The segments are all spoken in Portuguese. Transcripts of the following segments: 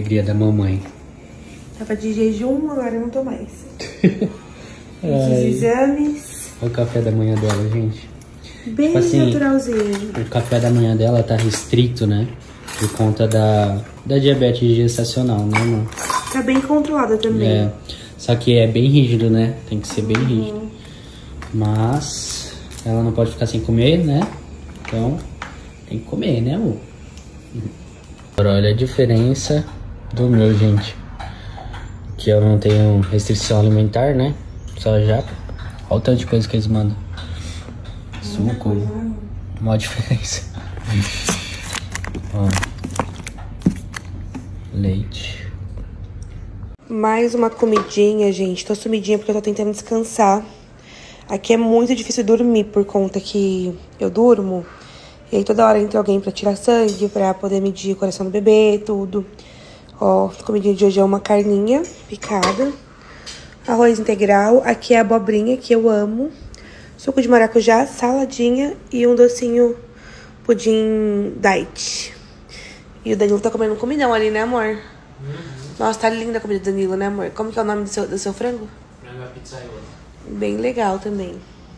alegria da mamãe. Tava de jejum, agora eu não tô mais. Os exames. Olha o café da manhã dela, gente. Bem tipo assim, naturalzinho. O café da manhã dela tá restrito, né? Por conta da diabetes gestacional, né, amor? Tá bem controlada também. É, só que é bem rígido, né? Tem que ser bem rígido. Mas ela não pode ficar sem comer, né? Então, tem que comer, né, amor? Agora, olha a diferença do meu, gente. Que eu não tenho restrição alimentar, né? Só já. Olha o tanto de coisa que eles mandam. Suco. Uma diferença. Ó. Leite. Mais uma comidinha, gente. Tô sumidinha porque eu tô tentando descansar. Aqui é muito difícil dormir por conta que eu durmo. E aí toda hora entra alguém pra tirar sangue, pra poder medir o coração do bebê, tudo. Ó, a comidinha de hoje é uma carninha picada. Arroz integral. Aqui é a abobrinha, que eu amo. Suco de maracujá, saladinha e um docinho pudim diet. E o Danilo tá comendo um comidão ali, né, amor? Nossa, tá linda a comida do Danilo, né, amor? Como que é o nome do seu frango? Frango à pizzaiolo. Bem legal também.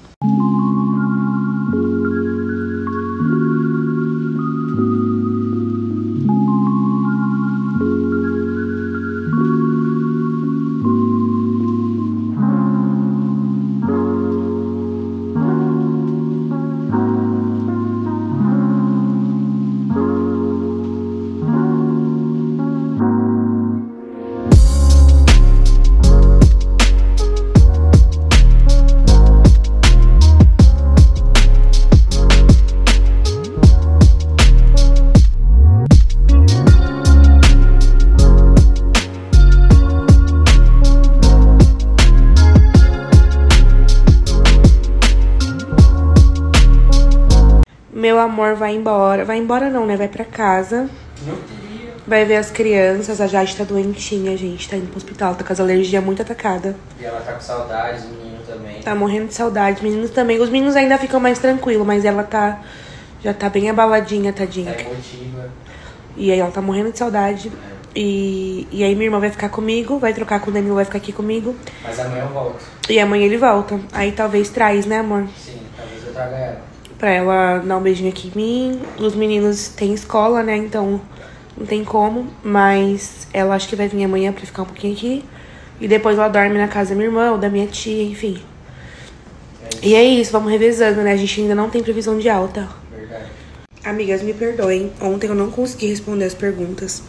Meu amor vai embora. Vai embora não, né? Vai pra casa. Vai ver as crianças. A Jade tá doentinha, gente. Tá indo pro hospital. Tá com as alergias muito atacadas. E ela tá com saudades, o menino também. Tá morrendo de saudade. Os meninos também. Os meninos ainda ficam mais tranquilos, mas ela tá... Já tá bem abaladinha, tadinha. Tá emotiva. E aí ela tá morrendo de saudade. E aí minha irmã vai ficar comigo. Vai trocar com o Danilo, vai ficar aqui comigo. Mas amanhã eu volto. E amanhã ele volta. Aí talvez traz, né, amor? Sim, talvez eu traga ela. Pra ela dar um beijinho aqui em mim. Os meninos têm escola, né? Então não tem como. Mas ela acho que vai vir amanhã pra ficar um pouquinho aqui. E depois ela dorme na casa da minha irmã ou da minha tia, enfim. E é isso, vamos revezando, né? A gente ainda não tem previsão de alta. Verdade. Amigas, me perdoem. Ontem eu não consegui responder as perguntas.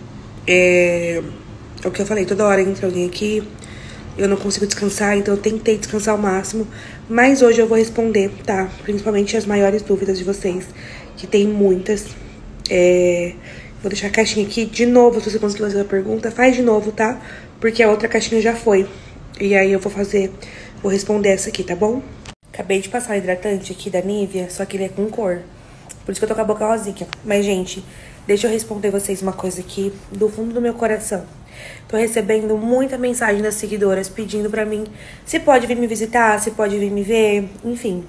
É o que eu falei, toda hora entra alguém aqui. Eu não consigo descansar, então eu tentei descansar ao máximo. Mas hoje eu vou responder, tá? Principalmente as maiores dúvidas de vocês, que tem muitas. Vou deixar a caixinha aqui de novo, se você conseguir fazer a pergunta, faz de novo, tá? Porque a outra caixinha já foi. E aí eu vou responder essa aqui, tá bom? Acabei de passar o hidratante aqui da Nivea, só que ele é com cor. Por isso que eu tô com a boca rosinha. Mas, gente, deixa eu responder vocês uma coisa aqui do fundo do meu coração. Tô recebendo muita mensagem das seguidoras pedindo pra mim se pode vir me visitar, se pode vir me ver, enfim.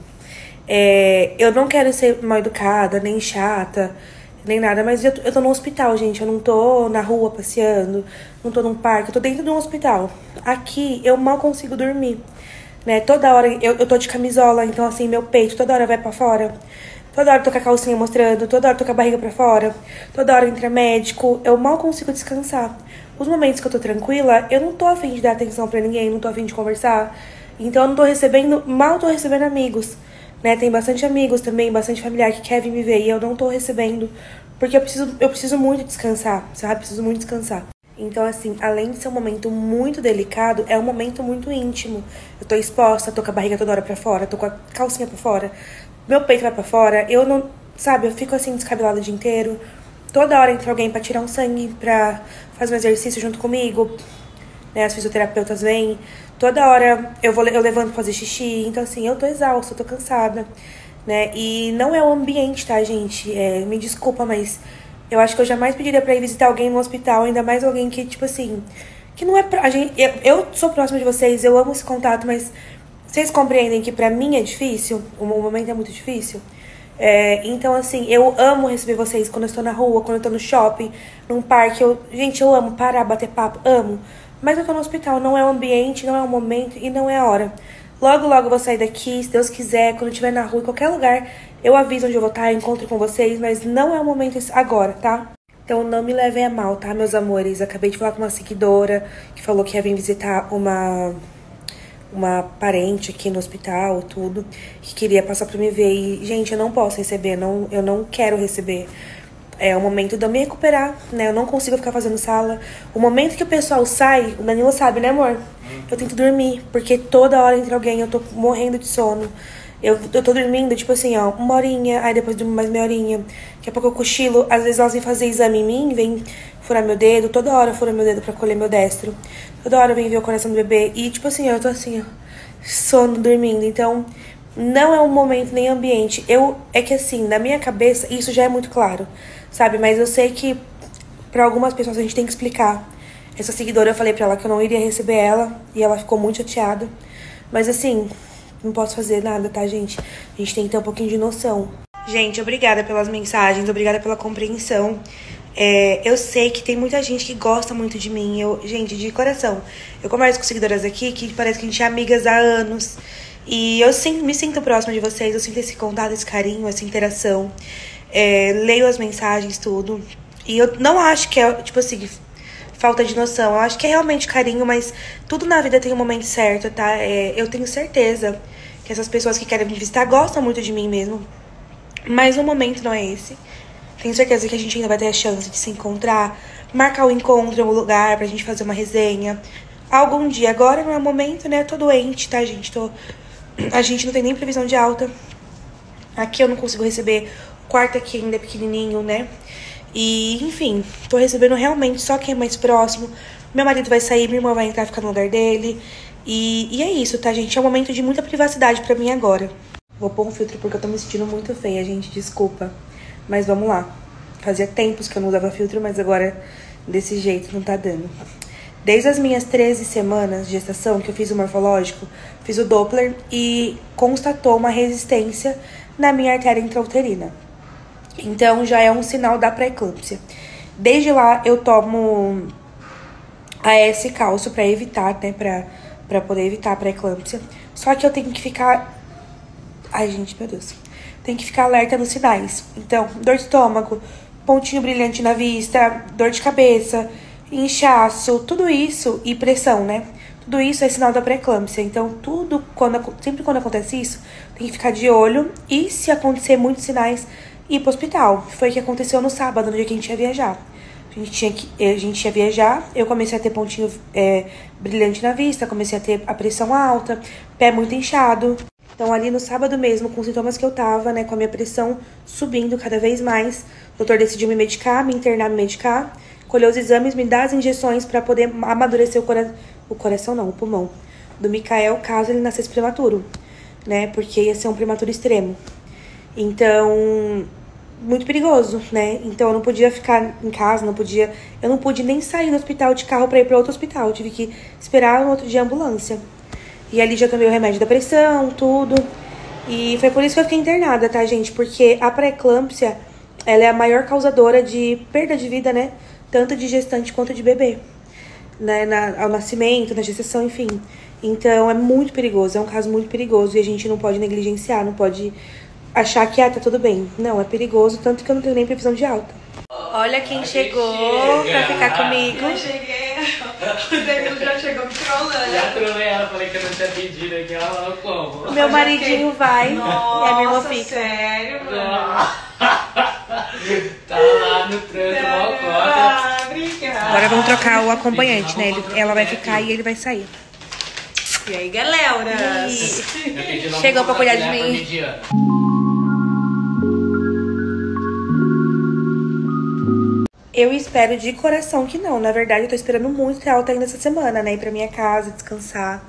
Eu não quero ser mal educada, nem chata, nem nada, mas eu tô no hospital, gente. Eu não tô na rua passeando, não tô num parque, eu tô dentro de um hospital. Aqui eu mal consigo dormir, né? Toda hora eu tô de camisola, então assim, meu peito toda hora vai pra fora. Toda hora eu tô com a calcinha mostrando, toda hora eu tô com a barriga pra fora, toda hora entra médico, eu mal consigo descansar. Os momentos que eu tô tranquila, eu não tô a fim de dar atenção pra ninguém, não tô a fim de conversar. Então eu não tô recebendo, mal tô recebendo amigos, né? Tem bastante amigos também, bastante familiar que quer vir me ver e eu não tô recebendo, porque eu preciso muito descansar, sabe? Preciso muito descansar. Então, assim, além de ser um momento muito delicado, é um momento muito íntimo. Eu tô exposta, tô com a barriga toda hora pra fora, tô com a calcinha pra fora, meu peito vai pra fora, eu não, sabe, eu fico assim descabelada o dia inteiro. Toda hora entra alguém pra tirar um sangue, pra fazer um exercício junto comigo, né? As fisioterapeutas vêm. Toda hora eu levanto pra fazer xixi. Então, assim, eu tô exausta, eu tô cansada, né? E não é o ambiente, tá, gente? Me desculpa, mas eu acho que eu jamais pediria pra ir visitar alguém no hospital, ainda mais alguém que, tipo assim, que não é pra gente. Eu sou próxima de vocês, eu amo esse contato, mas vocês compreendem que pra mim é difícil? O momento é muito difícil? Então, assim, eu amo receber vocês quando eu estou na rua, quando eu tô no shopping, num parque. Gente, eu amo parar, bater papo, amo. Mas eu tô no hospital, não é o ambiente, não é o momento e não é a hora. Logo, logo eu vou sair daqui, se Deus quiser, quando eu estiver na rua, em qualquer lugar, eu aviso onde eu vou estar, encontro com vocês, mas não é o momento agora, tá? Então não me levem a mal, tá, meus amores? Acabei de falar com uma seguidora que falou que ia vir visitar uma parente aqui no hospital, tudo, que queria passar pra me ver. E, gente, eu não posso receber, eu não quero receber. É o momento de eu me recuperar, né? Eu não consigo ficar fazendo sala. O momento que o pessoal sai, o Danilo sabe, né, amor? Eu tento dormir, porque toda hora entra alguém, eu tô morrendo de sono. Eu tô dormindo, tipo assim, ó, 1 horinha, aí depois durmo mais meia horinha. Daqui a pouco eu cochilo, às vezes elas vêm fazer exame em mim, vêm furar meu dedo, toda hora fura meu dedo pra colher meu destro. Toda hora vem ver o coração do bebê. E, tipo assim, eu tô assim, ó, sono, dormindo. Então, não é um momento nem ambiente. É que assim, na minha cabeça, isso já é muito claro, sabe? Mas eu sei que pra algumas pessoas a gente tem que explicar. Essa seguidora, eu falei pra ela que eu não iria receber ela, e ela ficou muito chateada. Mas assim, não posso fazer nada, tá, gente? A gente tem que ter um pouquinho de noção. Gente, obrigada pelas mensagens, obrigada pela compreensão. Eu sei que tem muita gente que gosta muito de mim. Gente, de coração, eu converso com seguidoras aqui que parece que a gente é amigas há anos. E eu me sinto próxima de vocês, eu sinto esse contato, esse carinho, essa interação. Leio as mensagens, tudo. E eu não acho que é, tipo assim, falta de noção. Eu acho que é realmente carinho, mas tudo na vida tem um momento certo, tá? Eu tenho certeza que essas pessoas que querem me visitar gostam muito de mim mesmo. Mas o momento não é esse. Tenho certeza que a gente ainda vai ter a chance de se encontrar, marcar o encontro em algum lugar pra gente fazer uma resenha. Algum dia. Agora não é o momento, né? Eu tô doente, tá, gente? A gente não tem nem previsão de alta. Aqui eu não consigo receber. O quarto aqui ainda é pequenininho, né? E, enfim, tô recebendo realmente só quem é mais próximo. Meu marido vai sair, minha irmã vai entrar, ficar no lugar dele. E é isso, tá, gente? É um momento de muita privacidade pra mim agora. Vou pôr um filtro porque eu tô me sentindo muito feia, gente. Desculpa. Mas vamos lá. Fazia tempos que eu não usava filtro, mas agora desse jeito não tá dando. Desde as minhas 13 semanas de gestação, que eu fiz o morfológico, fiz o Doppler e constatou uma resistência na minha artéria intrauterina. Então, já é um sinal da pré-eclâmpsia. Desde lá, eu tomo AS cálcio pra evitar, né, pra poder evitar a pré-eclâmpsia. Só que eu tenho que ficar... Ai, gente, meu Deus. Tem que ficar alerta nos sinais. Então, dor de estômago, pontinho brilhante na vista, dor de cabeça, inchaço, tudo isso, e pressão, né? Tudo isso é sinal da pré-eclâmpsia. Então, sempre quando acontece isso, tem que ficar de olho. E se acontecer muitos sinais, ir pro hospital. Foi o que aconteceu no sábado, no dia que a gente ia viajar. A gente ia viajar, eu comecei a ter pontinho brilhante na vista, comecei a ter a pressão alta, pé muito inchado. Então, ali no sábado mesmo, com os sintomas que eu tava, né, com a minha pressão subindo cada vez mais, o doutor decidiu me medicar, me internar, me medicar, colheu os exames, me dar as injeções pra poder amadurecer o pulmão do Mikael, caso ele nascesse prematuro, né, porque ia ser um prematuro extremo. Então, muito perigoso, né, então eu não podia ficar em casa, eu não pude nem sair do hospital de carro pra ir pra outro hospital, eu tive que esperar no outro dia a ambulância. E ali já tomei o remédio da pressão, tudo. E foi por isso que eu fiquei internada, tá, gente? Porque a pré-eclâmpsia, ela é a maior causadora de perda de vida, né? Tanto de gestante quanto de bebê. Né? Ao nascimento, na gestação, enfim. Então, é muito perigoso. É um caso muito perigoso. E a gente não pode negligenciar, não pode achar que, tá tudo bem. Não, é perigoso. Tanto que eu não tenho nem previsão de alta. Olha quem chegou pra ficar comigo. Eu cheguei. O Danilo já chegou me trollando. Já trolei ela, falei que eu não tinha pedido aqui, ela falou como? Meu maridinho vai. Nossa, e a minha irmã fica. Sério, mano? Tá lá no trânsito, mal cota. Obrigada. Agora vamos trocar o acompanhante, né? Ela vai ficar e ele vai sair. E aí, galera? Chegou pra cuidar de mim. Eu espero de coração que não. Na verdade, eu tô esperando muito ter alta ainda essa semana, né? Ir pra minha casa, descansar.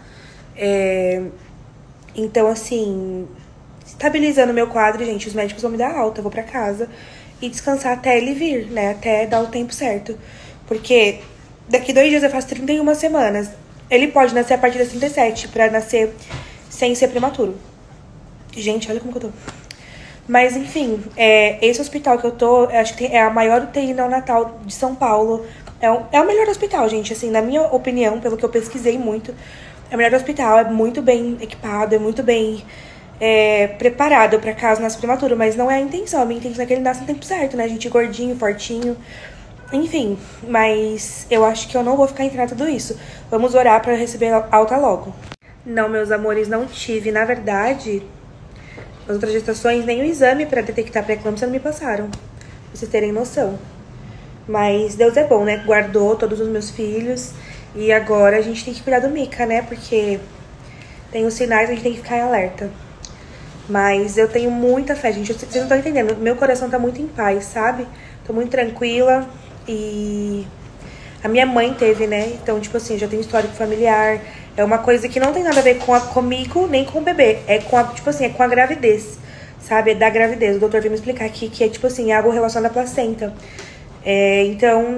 Então, assim, estabilizando meu quadro, gente, os médicos vão me dar alta. Eu vou pra casa e descansar até ele vir, né? Até dar o tempo certo. Porque daqui 2 dias eu faço 31 semanas. Ele pode nascer a partir das 37, pra nascer sem ser prematuro. Gente, olha como que eu tô. Mas, enfim, esse hospital que eu tô, eu acho que é a maior UTI neonatal de São Paulo. É o melhor hospital, gente, assim, na minha opinião, pelo que eu pesquisei muito. É o melhor hospital, é muito bem equipado, é muito bem preparado pra caso nasça prematuro. Mas não é a intenção, a minha intenção é que ele nasça no tempo certo, né, gente? Gordinho, fortinho, enfim. Mas eu acho que eu não vou ficar internada tudo isso. Vamos orar pra eu receber alta logo. Não, meus amores, não tive. Na verdade, as outras gestações, nem o exame pra detectar pré-eclâmpsia não me passaram. Pra vocês terem noção. Mas Deus é bom, né? Guardou todos os meus filhos. E agora a gente tem que cuidar do Mika, né? Porque tem os sinais, a gente tem que ficar em alerta. Mas eu tenho muita fé, gente. Vocês não estão entendendo. Meu coração tá muito em paz, sabe? Tô muito tranquila. E a minha mãe teve, né? Então, tipo assim, já tem histórico familiar. É uma coisa que não tem nada a ver comigo, nem com o bebê. É com a, tipo assim, é com a gravidez, sabe? É da gravidez. O doutor veio me explicar aqui que é, tipo assim, algo relacionado à placenta. Então,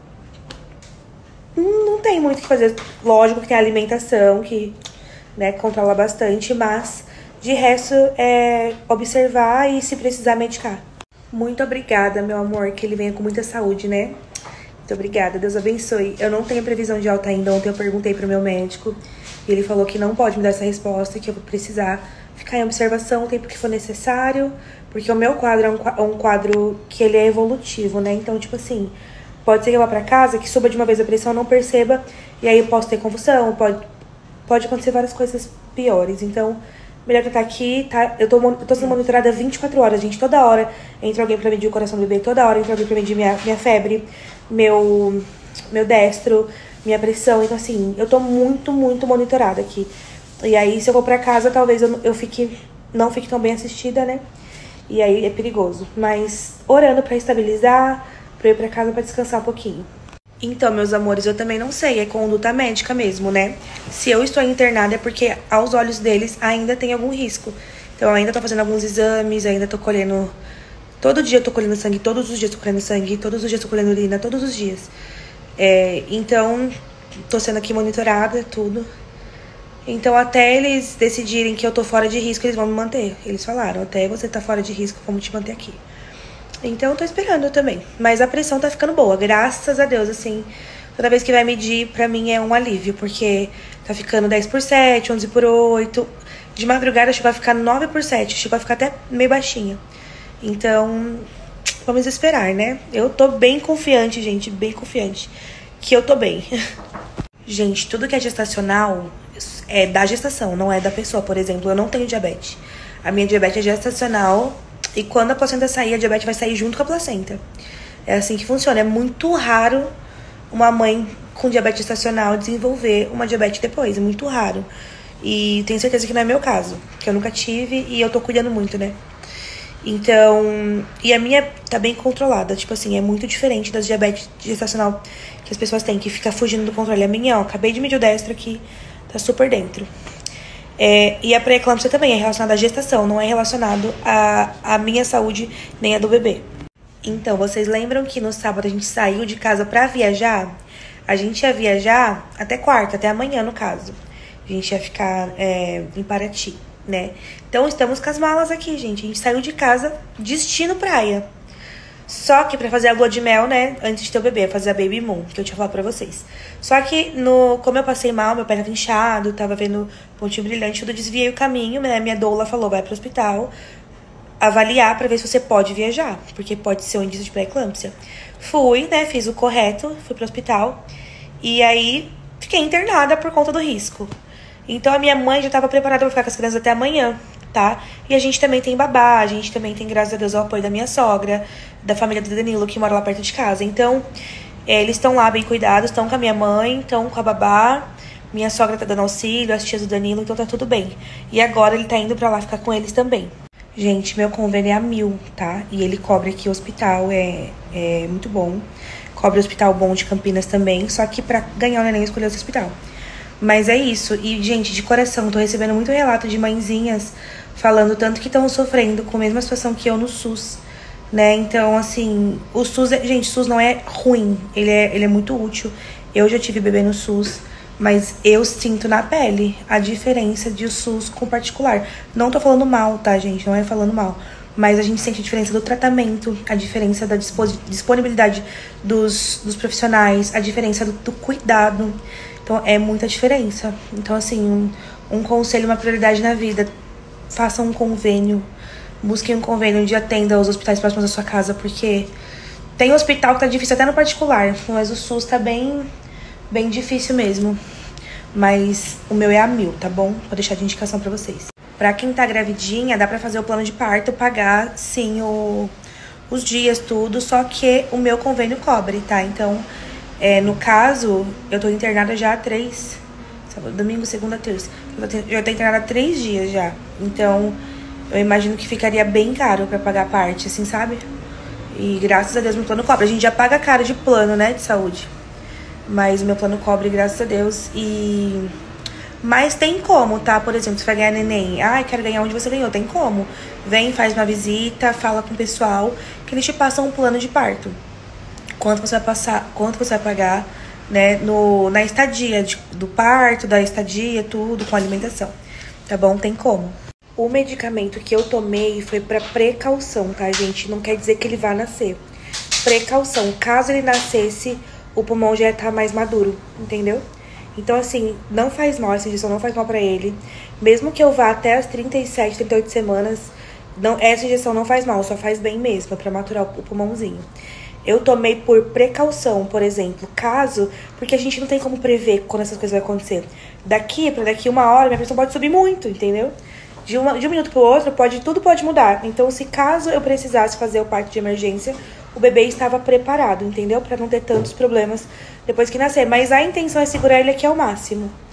não tem muito o que fazer. Lógico que tem a alimentação, que, né, controla bastante. Mas, de resto, é observar e, se precisar, medicar. Muito obrigada, meu amor. Que ele venha com muita saúde, né? Muito obrigada, Deus abençoe. Eu não tenho previsão de alta ainda. Ontem eu perguntei pro meu médico e ele falou que não pode me dar essa resposta, que eu vou precisar ficar em observação o tempo que for necessário, porque o meu quadro é um quadro que ele é evolutivo, né? Então, tipo assim, pode ser que eu vá pra casa, que suba de uma vez a pressão, não perceba, e aí eu posso ter convulsão, pode acontecer várias coisas piores. Então, melhor eu estar aqui, tá? Eu tô sendo monitorada 24 horas, gente. Toda hora entra alguém pra medir o coração do bebê, toda hora entra alguém pra medir minha febre, meu destro, minha pressão. Então, assim, eu tô muito, muito monitorada aqui. E aí, se eu for pra casa, talvez eu não fique tão bem assistida, né? E aí é perigoso. Mas orando pra estabilizar, pra eu ir pra casa pra descansar um pouquinho. Então, meus amores, eu também não sei, é conduta médica mesmo, né? Se eu estou internada é porque, aos olhos deles, ainda tem algum risco. Então, eu ainda tô fazendo alguns exames, ainda tô colhendo... Todo dia eu tô colhendo sangue, todos os dias tô colhendo sangue, todos os dias tô colhendo urina, todos os dias. Então, tô sendo aqui monitorada, tudo. Então, até eles decidirem que eu tô fora de risco, eles vão me manter. Eles falaram, até você tá fora de risco, vamos te manter aqui. Então, eu tô esperando também. Mas a pressão tá ficando boa, graças a Deus, assim. Toda vez que vai medir, pra mim é um alívio, porque tá ficando 10/7, 11/8. De madrugada chegou a ficar 9/7, chegou a ficar até meio baixinha. Então, vamos esperar, né? Eu tô bem confiante, gente, bem confiante que eu tô bem. Gente, tudo que é gestacional é da gestação, não é da pessoa. Por exemplo, eu não tenho diabetes. A minha diabetes é gestacional e quando a placenta sair, a diabetes vai sair junto com a placenta. É assim que funciona. É muito raro uma mãe com diabetes gestacional desenvolver uma diabetes depois. É muito raro. E tenho certeza que não é meu caso, que eu nunca tive e eu tô cuidando muito, né? Então, e a minha tá bem controlada, tipo assim, é muito diferente das diabetes gestacional que as pessoas têm, que fica fugindo do controle. A minha, ó, acabei de medir o destro aqui, tá super dentro. E a pré-eclâmpsia também é relacionada à gestação, não é relacionado à minha saúde nem a do bebê. Então, vocês lembram que no sábado a gente saiu de casa pra viajar? A gente ia viajar até quarta, até amanhã no caso. A gente ia ficar em Paraty, né? Então, estamos com as malas aqui, gente. A gente saiu de casa, destino praia. Só que pra fazer a lua de mel, né? Antes de ter o bebê, fazer a baby moon, que eu tinha falado pra vocês. Só que, como eu passei mal, meu pé tava inchado, tava vendo pontinho brilhante, tudo, desviei o caminho, né? Minha doula falou, vai pro hospital avaliar pra ver se você pode viajar, porque pode ser um indício de pré-eclâmpsia. Fui, né? Fiz o correto, fui pro hospital. E aí, fiquei internada por conta do risco. Então, a minha mãe já tava preparada pra ficar com as crianças até amanhã, tá? E a gente também tem babá, a gente também tem, graças a Deus, o apoio da minha sogra, da família do Danilo, que mora lá perto de casa. Então, eles estão lá bem cuidados, estão com a minha mãe, estão com a babá, minha sogra tá dando auxílio, as tias do Danilo, então tá tudo bem. E agora ele tá indo pra lá ficar com eles também. Gente, meu convênio é a 1.000, tá? E ele cobre aqui o hospital, é muito bom. Cobre o hospital bom de Campinas também, só que pra ganhar o neném, escolher esse hospital. Mas é isso. E, gente, de coração, tô recebendo muito relato de mãezinhas falando tanto que estão sofrendo com a mesma situação que eu no SUS, né? Então, assim, o SUS... Gente, o SUS não é ruim. Ele é muito útil. Eu já tive bebê no SUS, mas eu sinto na pele a diferença de o SUS com o particular. Não tô falando mal, tá, gente? Não é falando mal. mas a gente sente a diferença do tratamento, a diferença da disponibilidade dos profissionais, a diferença do cuidado. Então, é muita diferença. Então, assim, um conselho, uma prioridade na vida. Façam um convênio. Busquem um convênio onde atenda os hospitais próximos da sua casa, porque tem hospital que tá difícil até no particular, mas o SUS tá bem difícil mesmo. Mas o meu é a 1000, tá bom? Vou deixar de indicação pra vocês. Pra quem tá gravidinha, dá pra fazer o plano de parto, pagar, sim, os dias, tudo, só que o meu convênio cobre, tá? Então, no caso, eu tô internada já há 3... Sábado, domingo, segunda, terça. Já tô internada há 3 dias já. Então, eu imagino que ficaria bem caro pra pagar a parte, assim, sabe? E graças a Deus meu plano cobre. A gente já paga caro de plano, né, de saúde. Mas o meu plano cobre, graças a Deus. Mas tem como, tá? Por exemplo, você vai ganhar neném. Ah, quero ganhar onde você ganhou. Tem como. Vem, faz uma visita, fala com o pessoal, que eles te passam um plano de parto. Quanto você vai pagar, né, na estadia do parto, da estadia, tudo, com alimentação. Tá bom? Tem como. O medicamento que eu tomei foi pra precaução, tá, gente? Não quer dizer que ele vai nascer. Precaução. Caso ele nascesse, o pulmão já ia estar mais maduro, entendeu? Então, assim, não faz mal, essa injeção não faz mal pra ele. Mesmo que eu vá até as 37, 38 semanas, essa injeção não faz mal, só faz bem mesmo, pra maturar o pulmãozinho. Eu tomei por precaução, por exemplo, porque a gente não tem como prever quando essas coisas vão acontecer. Daqui 1 hora, minha pressão pode subir muito, entendeu? De um minuto pro outro, tudo pode mudar. Então, caso eu precisasse fazer o parto de emergência, o bebê estava preparado, entendeu? Pra não ter tantos problemas depois que nascer. Mas a intenção é segurar ele aqui ao máximo.